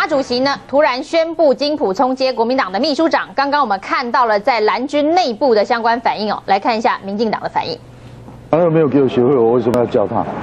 马主席呢突然宣布金溥聪接国民党的秘书长。刚刚我们看到了在蓝军内部的相关反应哦，来看一下民进党的反应。 他又没有给我学位，我为什么要叫他？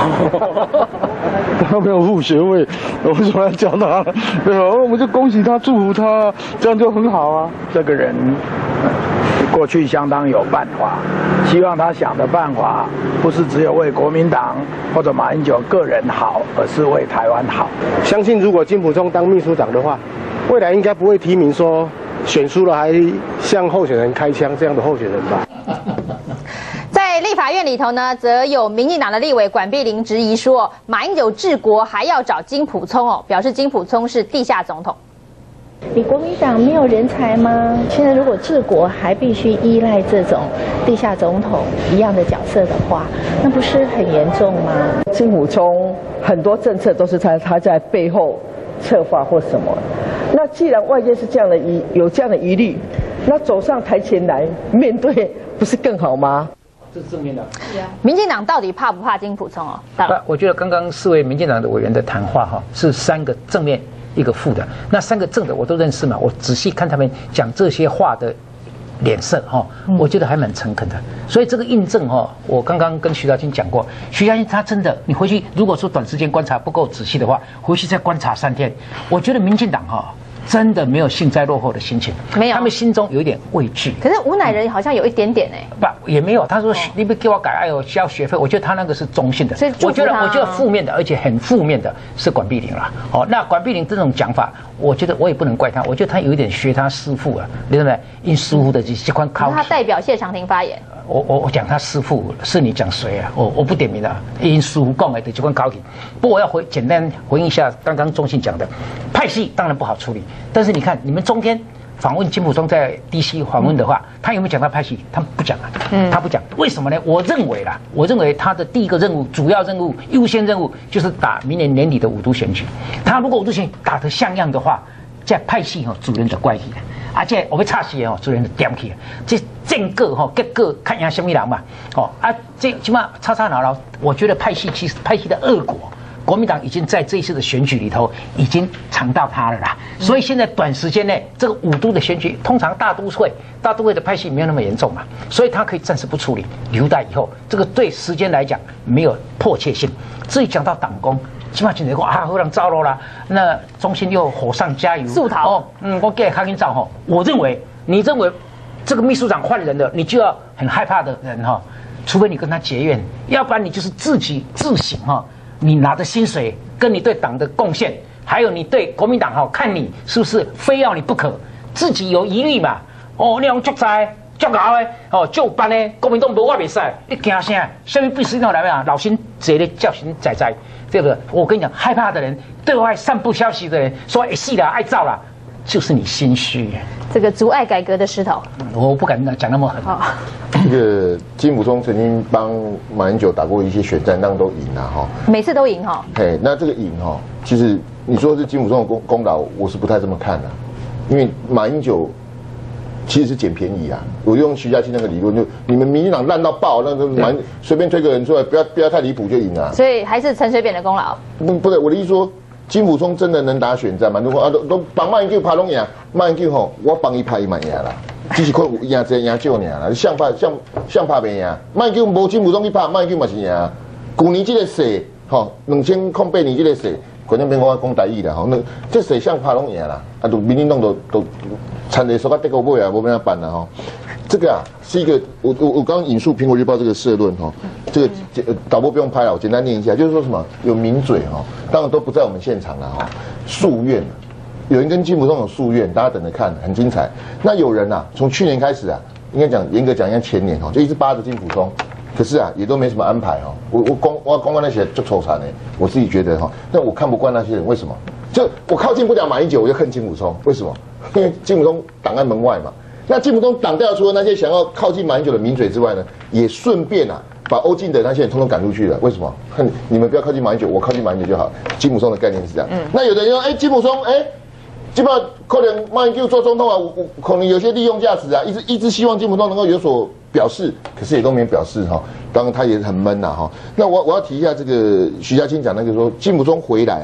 他没有付学位，我为什么要叫他？对吧？我们就恭喜他，祝福他，这样就很好啊。 这个人过去相当有办法，希望他想的办法不是只有为国民党或者马英九个人好，而是为台湾好。 相信如果金溥聪当秘书长的话，未来应该不会提名说选输了还向候选人开枪这样的候选人吧。 在立法院里头呢，则有民进党的立委管碧玲质疑说，马英九治国还要找金溥聪哦，表示金溥聪是地下总统。 你国民党没有人才吗？现在如果治国还必须依赖这种地下总统一样的角色的话，那不是很严重吗？ 金溥聪很多政策都是他在背后策划或什么。那既然外界是这样的有这样的疑虑，那走上台前来面对，不是更好吗？ 这是正面的。 民进党到底怕不怕金溥聪哦？ 我觉得刚刚4位民进党的委员的谈话哈，是3个正面，1个负的。那3个正的我都认识嘛，我仔细看他们讲这些话的脸色哈，我觉得还蛮诚恳的。所以这个印证哈，我刚刚跟徐家清讲过，徐家清他真的，你回去如果说短时间观察不够仔细的话，回去再观察3天，我觉得民进党哈。真的没有幸灾乐祸的心情， 没有， 他们心中有一点畏惧。 可是吴乃仁好像有一点点哎， 不也没有。他说你不给我改，哎呦交学费，我觉得他那个是中性的。我觉得负面的，而且很负面的是管碧玲了。哦，那管碧玲这种讲法，我觉得我也不能怪他，我觉得他有一点学他师傅啊，你懂没？因师傅的这款考， 他代表谢长廷发言。 我讲他师傅，是你讲谁啊？我不点名了，因师傅讲的这款考题。不过我要简单回应一下刚刚中信讲的，派系当然不好处理，但是你看你们中天访问金溥聪在 DC 访问的话，他有没有讲到派系？他不讲啊，他不讲，为什么呢？我认为他的第一个任务、主要任务、优先任务就是打明年年底的5都选举。他如果5都选举打得像样的话，这派系主人就怪起来。而且我们差些主人就点起，这政个结果看赢什么人嘛？这起码吵闹闹，我觉得派系的恶果，国民党已经在这一次的选举里头已经尝到它了啦。所以现在短时间内，这个5都的选举，通常大都会的派系没有那么严重嘛，所以他可以暂时不处理，留待以后。这个对时间来讲没有迫切性。至于讲到党工。起码现在讲啊，好人糟了啦，那中信又火上加油， 速逃哦， 我给他紧照哈。我认为，你认为这个秘书长换人了，你就要很害怕的人哈，除非你跟他结怨，要不然你就是自己自省哈。你拿的薪水，跟你对党的贡献，还有你对国民党哈，看你是不是非要你不可，自己有疑虑嘛？哦，你用足在。足熬的哦，就办呢，国民党无我袂使，你惊啥？下面必须要来啊，老心坐咧叫心仔仔，对不对？我跟你讲，害怕的人，对外散布消息的人，说会死啦、爱造啦，就是你心虚。 这个阻碍改革的石头， 我不敢讲那么狠。 这个金溥聪曾经帮马英九打过一些选战，当都赢啊哈， 每次都赢哈。 嘿，那这个赢哈，其实你说是金溥聪的功劳，我是不太这么看的，因为马英九。其实是捡便宜啊！我用徐家清那个理论，就你们民进党烂到爆，那个随便推个人出来，不要太离谱就赢啊！ 所以还是陈水扁的功劳。 不对，我的意思说，金溥聪真的能打选战吗？如果都帮马英九拍拢赢，马英九吼，我帮伊拍伊嘛赢啦，只是看赢一赢少尔啦，像拍袂赢，马英九无金溥聪去拍，马英九嘛是赢。去年这个势吼，2008年这个势。反正变我讲台语啦吼，那这谁像拍拢赢啦，都民进党都产业说到这个尾啊，无办法办啦吼。这个啊是一个，我刚刚引述《苹果日报》这个社论哈，这个导播不用拍了，我简单念一下，就是说什么有名嘴哈，当然都不在我们现场了哈，诉愿，有人跟金溥聪有诉愿，大家等着看，很精彩。那有人啊，从去年开始啊，应该讲严格讲，应该前年哈，就一直扒着金溥聪。可是啊，也都没什么安排哈。我光那些就抽惨呢，我自己觉得哈。但我看不惯那些人，为什么？就我靠近不了马英九，我就恨金溥聪，为什么？因为金溥聪挡在门外嘛。那金溥聪挡掉除了那些想要靠近马英九的名嘴之外呢，也顺便啊把欧进德那些人通通赶出去了。为什么？恨你们不要靠近马英九，我靠近马英九就好。金溥聪的概念是这样。那有的人说，金溥聪，基本上可能马英九做总统啊，我可能有些利用价值啊，一直希望金溥聪能够有所表示，可是也都没表示哈。当然他也很闷呐哈。那我要提一下这个徐家清讲那个说金溥聪回来啊，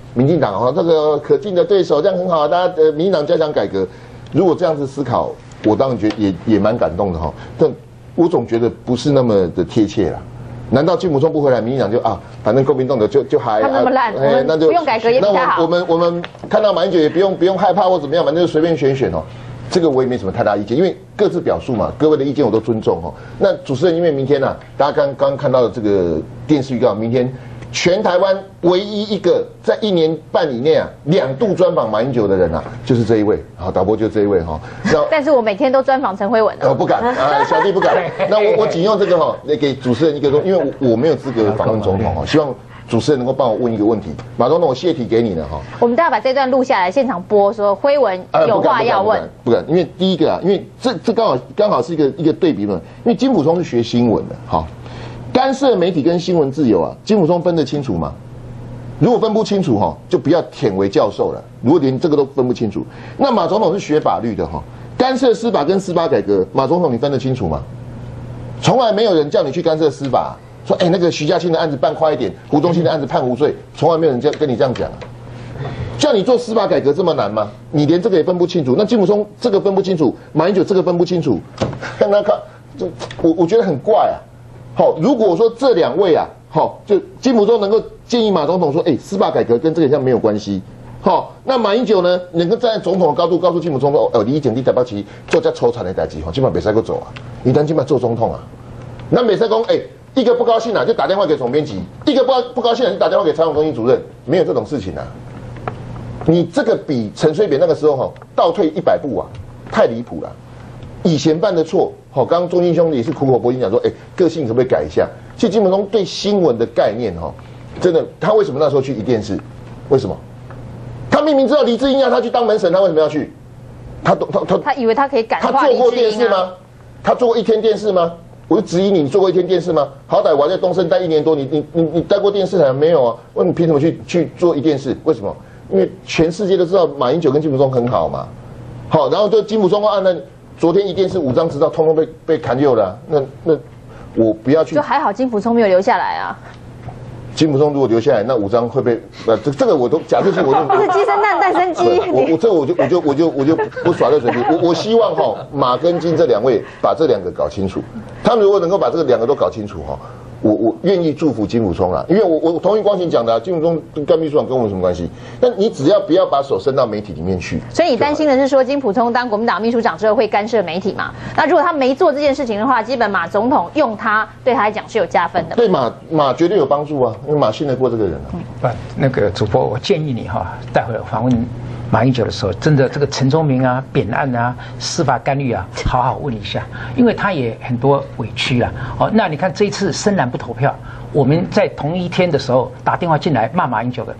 民进党这个可敬的对手，这样很好，大家民进党加强改革。如果这样子思考，我当然觉得也蛮感动的哈。但我总觉得不是那么的贴切啦。难道金溥聪不回来，民进党就反正国民党的就还他那么烂，那就不用改革也比他好。 我们看到马英九也不用害怕或怎么样，反正就随便选哦。这个我也没什么太大意见，因为各自表述嘛，各位的意见我都尊重哦。那主持人，因为明天大家刚看到的这个电视预告，明天全台湾唯一一个在1年半以内2度专访马英九的人就是这一位，好，导播就这一位哈。 但是我每天都专访陈辉文， 我不敢小弟不敢。那我仅用这个给主持人一个因为我没有资格访问总统希望主持人能够帮我问一个问题。马总统，我泄题给你了我们待会把这段录下来，现场播，说辉文有话要问。 不敢，因为第一个因为这刚好是一个对比论，因为金溥聪是学新闻的，好。干涉媒体跟新闻自由金溥聪分得清楚吗？如果分不清楚就不要忝为教授了。如果连这个都分不清楚，那马总统是学法律的干涉司法跟司法改革，马总统你分得清楚吗？从来没有人叫你去干涉司法，说那个徐家清的案子办快一点，胡宗宪的案子判无罪，从来没有人跟你这样讲叫你做司法改革这么难吗？你连这个也分不清楚，那金溥聪这个分不清楚，马英九这个分不清楚，那我觉得很怪如果说这2位就金溥聪能够建议马总统说，司法改革跟这个像没有关系，那马英九呢能够站在总统的高度告诉金溥聪说，你以前你台北市做这抽惨的代志基本上没使够做你当今晚做总统那没使讲一个不高兴就打电话给总编辑，一个不高兴就打电话给采访中心主任，没有这种事情你这个比陈水扁那个时候倒退100步太离谱了。以前犯的错，刚刚中兴兄弟也是苦口婆心讲说，个性可不可以改一下？其实金溥聪对新闻的概念，真的，他为什么那时候去一电视？为什么？他明明知道黎智英要他去当门神，他为什么要去？ 他以为他可以感化黎智英。他做过电视吗？他做过1天电视吗？我就质疑你做过1天电视吗？好歹我在东森待1年多，你待过电视台没有问你凭什么去做1电视？为什么？因为全世界都知道马英九跟金溥聪很好嘛。然后就金溥聪那昨天1电视5张执照通通被砍掉了那我不要去。 就还好金溥聪没有留下来金溥聪如果留下来，那5张会被这个我都假设性我就不是鸡生蛋蛋生鸡。 我就不耍热水皮。我希望马跟金这2位把这2个搞清楚。他们如果能够把这2个都搞清楚我愿意祝福金溥聪因为我同意光晴讲的金溥聪跟干秘书长跟我有什么关系？但你只要不要把手伸到媒体里面去。 所以你担心的是说金溥聪当国民党秘书长之后会干涉媒体嘛？那如果他没做这件事情的话，基本马总统用他对他来讲是有加分的。 对马绝对有帮助因为马信得过这个人那个主播，我建议你待会访问马英九的时候，真的这个陈忠明扁案司法干预好好问一下，因为他也很多委屈那你看这一次深蓝不投票，我们在同一天的时候打电话进来骂马英九的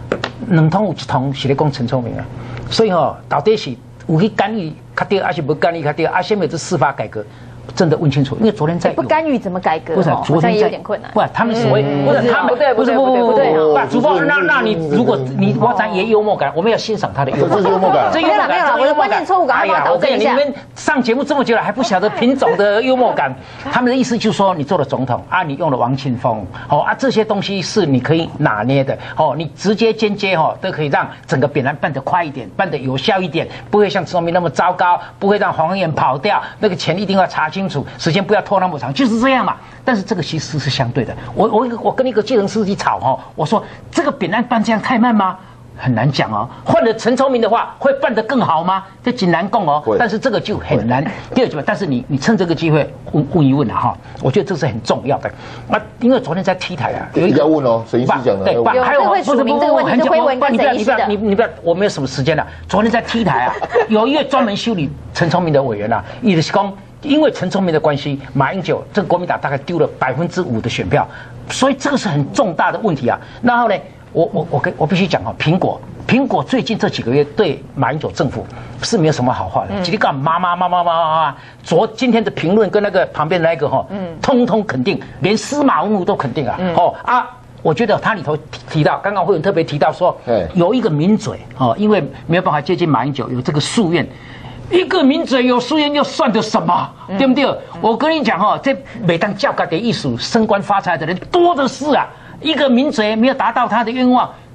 ，2通有1通是在讲陈忠明所以到底是有去干预较对，还是不干预较对？下面这司法改革。真的问清楚，因为昨天在不干预怎么改革？ 不是，昨天也有点困难。 不，他们所谓不是他们不对，主播，那你如果我咱也幽默感，我们要欣赏他的幽默感。 这是幽默感， 这幽默感，我的关键错误，赶快帮我导正一下。 你们上节目这么久了，还不晓得品种的幽默感？他们的意思就是说，你做了总统你用了王庆峰这些东西是你可以拿捏的你直接间接都可以让整个扁案办得快一点，办得有效一点，不会像陈忠明那么糟糕，不会让黄文彦跑掉，那个钱一定要查清楚，时间不要拖那么长，就是这样嘛。但是这个其实是相对的。我跟一个计程司机吵我说这个扁案办这样太慢吗？很难讲换了陈聪明的话，会办得更好吗？这很难讲但是这个就很难。第二句话，但是你趁这个机会问一问我觉得这是很重要的。因为昨天在 T 台有一个要问沈医师讲的， 对，还有会署名这个问题，会问跟沈医师的。 你不要，我没有什么时间了。昨天在 T 台有一位专门修理陈聪明的委员也是说。因为陈聪明的关系，马英九这个国民党大概丢了5%的选票，所以这个是很重大的问题然后呢，我必须讲苹果最近这几个月对马英九政府是没有什么好话的，今天干妈，今天的评论跟那个旁边的那个通通肯定，连司马文武都肯定我觉得他里头提到，刚刚会有特别提到说，有一个名嘴因为没有办法接近马英九，有这个夙愿。一个名嘴有夙愿又算得什么？对不对？我跟你讲这每当教改的艺术升官发财的人多的是一个名嘴没有达到他的愿望，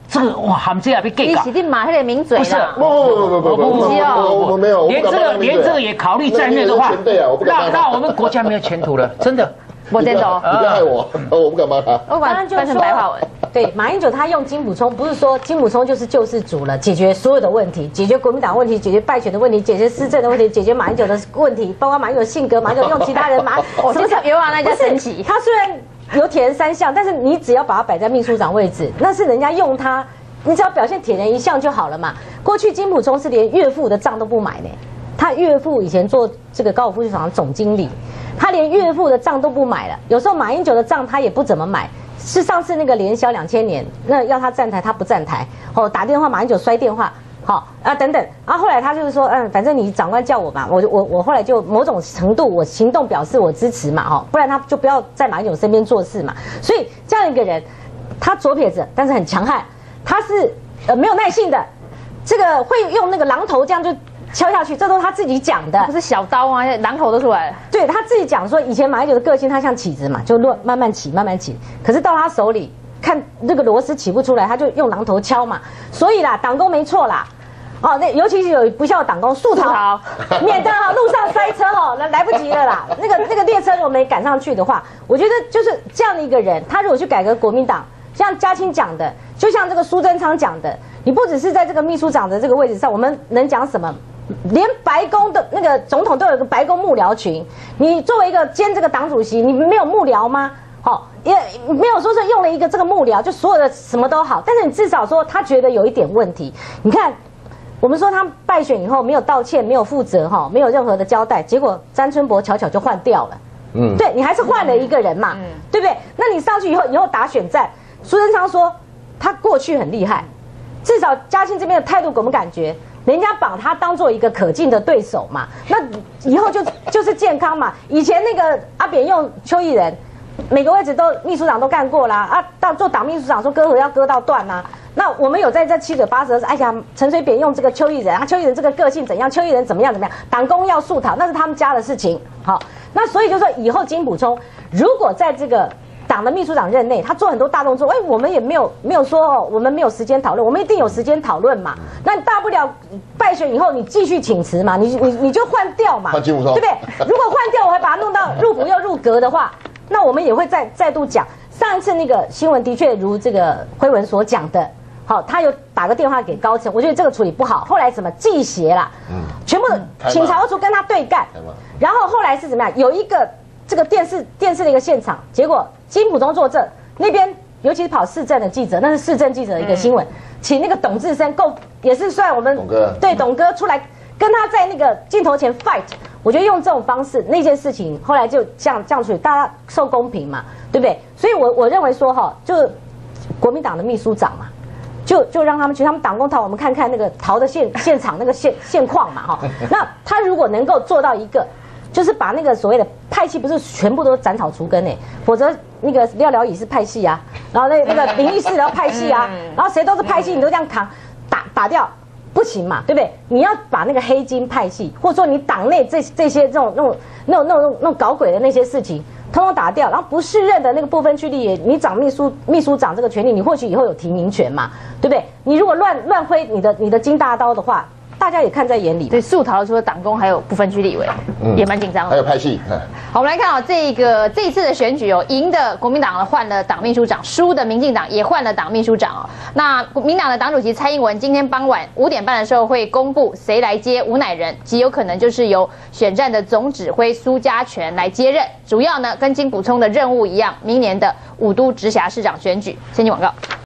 这个哇，他们这样被 gay 搞。 你是马黑的名嘴不是， 不，我没有， 连这个也考虑在内的话，那我们国家没有前途了，真的。 我真的， 你不要害我，我不敢骂他。 我把翻成白话文。 对，马英九他用金溥聪，不是说金溥聪就是救世主了，解决所有的问题，解决国民党问题，解决败选的问题，解决施政的问题，解决马英九的问题，包括马英九性格，马英九用其他人什么叫冤枉那叫神奇？ 他虽然有铁人三项，但是你只要把他摆在秘书长位置，那是人家用他，你只要表现铁人一项就好了嘛。过去金溥聪是连岳父的账都不买呢，他岳父以前做这个高尔夫球场总经理。他连岳父的账都不买了，有时候马英九的账他也不怎么买。是上次那个联销2000年，那要他站台他不站台，打电话马英九摔电话，等等，然后后来他就是说，反正你长官叫我嘛，我后来就某种程度我行动表示我支持嘛，不然他就不要在马英九身边做事嘛。所以这样一个人，他左撇子，但是很强悍，他是没有耐性的，这个会用那个榔头这样就。敲下去，这都是他自己讲的， 不是小刀啊，榔头都出来了。 对他自己讲说，以前马英九的个性，他像起子嘛，就慢慢起，慢慢起。可是到他手里，看那个螺丝起不出来，他就用榔头敲嘛。所以啦，党工没错啦。那尤其是有不孝党工速逃，免得路上塞车来不及了啦。那个列车如果没赶上去的话，我觉得就是这样的一个人，他如果去改革国民党，像嘉青讲的，就像这个苏贞昌讲的，你不只是在这个秘书长的这个位置上，我们能讲什么？连白宫的那个总统都有一个白宫幕僚群，你作为一个兼这个党主席，你没有幕僚吗？也没有说是用了一个这个幕僚就所有的什么都好，但是你至少说他觉得有一点问题。你看，我们说他败选以后没有道歉，没有负责没有任何的交代，结果詹春博巧巧就换掉了。对你还是换了一个人嘛，对不对？那你上去以后打选战，苏贞昌说他过去很厉害，至少嘉庆这边的态度给我们感觉。人家把他当做一个可敬的对手嘛，那以后就是健康嘛。以前那个阿扁用邱义仁，每个位置都秘书长都干过啦，到做党秘书长说割喉要割到断啊。那我们有在这7嘴8舌，哎呀，陈水扁用这个邱义仁，邱义仁这个个性怎样，邱义仁怎么样，党工要速逃，那是他们家的事情。好，那所以就说以后金溥聪如果在这个党的秘书长任内，他做很多大动作，我们也没有说我们没有时间讨论，我们一定有时间讨论嘛。那大不了败选以后你继续请辞嘛，你就换掉嘛，对不对？如果换掉，我还把它弄到入府又入阁的话，那我们也会再度讲。上一次那个新闻的确如这个辉文所讲的，他有打个电话给高层，我觉得这个处理不好。后来什么记协啦，全部请曹处跟他对干，然后后来是怎么样？有一个这个电视的一个现场，结果金溥聪坐这那边，尤其是跑市政的记者，那是市政记者的一个新闻，请那个董志生也是算我们董哥出来跟他在那个镜头前 fight。我觉得用这种方式，那件事情后来就这样处理，大家受公平嘛，对不对？所以我认为说就国民党的秘书长嘛，就让他们去，他们党工逃，我们看看那个逃的现场那个现况嘛，那他如果能够做到一个。就是把那个所谓的派系不是全部都斩草除根否则那个廖了以是派系啊，然后那个林义士要派系啊，然后谁都是派系，你都这样扛打掉不行嘛，对不对？你要把那个黑金派系，或者说你党内这些那种搞鬼的那些事情，通通打掉，然后不适任的那个不分区立委，你掌秘书长这个权利，你或许以后有提名权嘛，对不对？你如果乱挥你的金大刀的话。大家也看在眼里， 对，速逃除了党工，还有不分区立委，也蛮紧张的。 还有派系。 好，我们来看这一次的选举赢的国民党换了党秘书长，输的民进党也换了党秘书长那民党的党主席蔡英文今天傍晚5点半的时候会公布谁来接吴乃仁，极有可能就是由选战的总指挥苏家全来接任，主要呢跟金溥聪的任务一样，明年的5都直辖市长选举。先进广告。